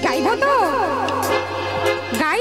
गाइबो तो गाई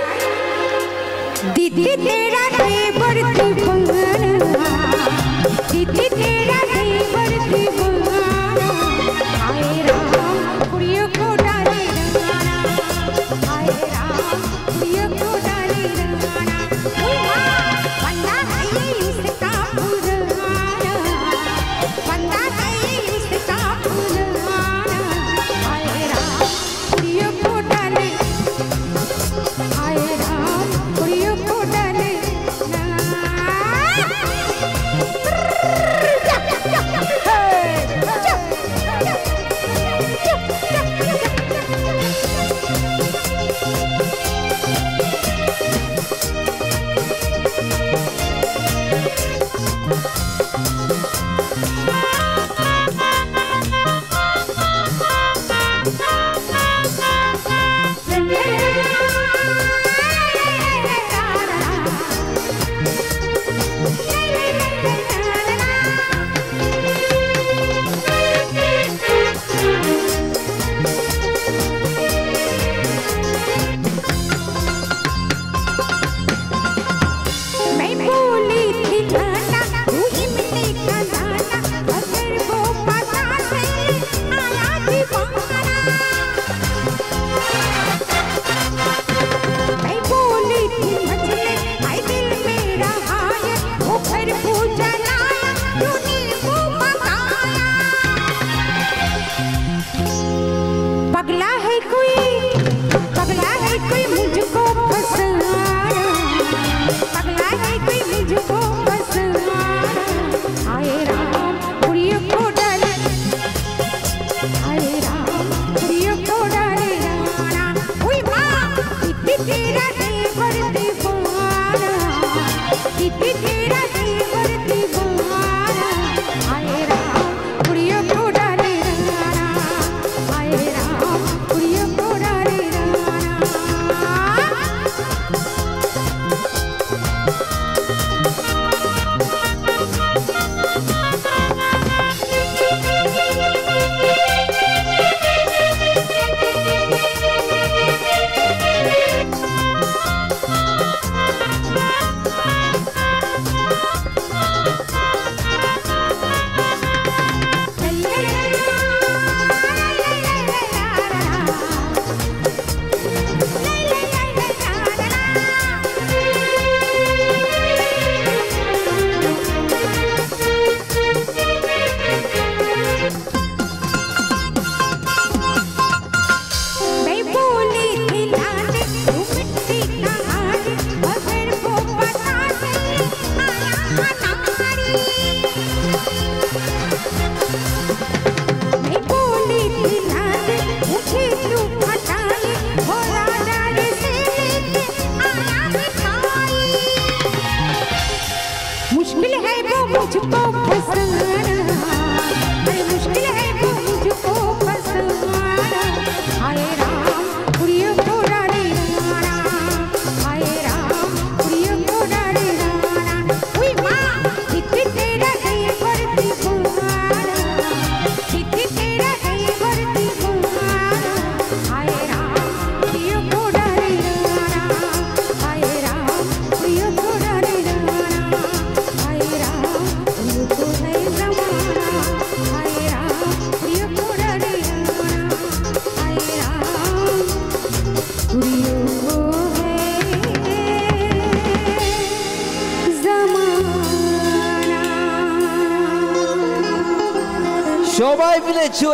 दीदी तेरा देवर दीवाना दीदी तेरा देवर दीवाना आए राम कुड़ियों को डाले रंगाना आए राम कुड़ियों को डाले रंगाना बंदा है इसका पुराना बंदा है इसका पुराना आए राम कुड़ियों को डाले आए राम कुड़ियों को डाले मुश्किल है वो मुझको फसाना मुश्किल है वो मुझको फसाना आए राम कुड़ियों को डाले रंगाना आए राम कुड़ियों को डाले रंगाना हुई माँ दीदी तेरा देवर दीवाना दीदी तेरा देवर दीवाना आए राम कुड़ियों को डाले रंगाना आए राम कुड़ियों को डाले रंगाना সবাই মিলে